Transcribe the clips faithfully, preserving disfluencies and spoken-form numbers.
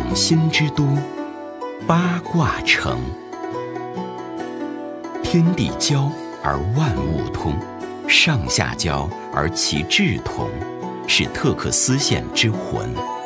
心之都，八卦城。天地交而万物通，上下交而其志同，是特克斯县之魂。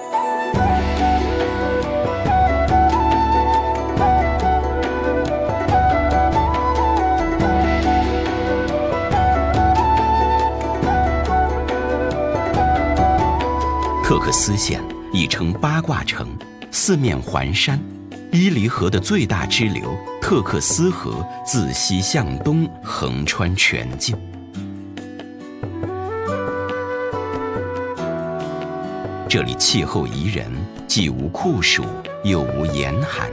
特克斯县亦称八卦城，四面环山，伊犁河的最大支流特克斯河自西向东横穿全境。这里气候宜人，既无酷暑，又无严寒，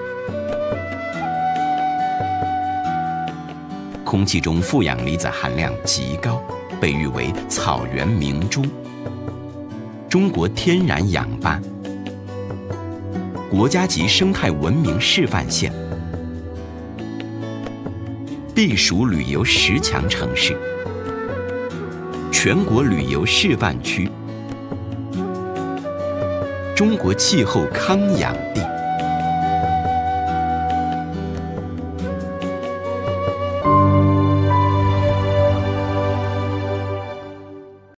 空气中负氧离子含量极高，被誉为草原明珠。中国天然氧吧，国家级生态文明示范县，避暑旅游十强城市，全国旅游示范区，中国气候康养地。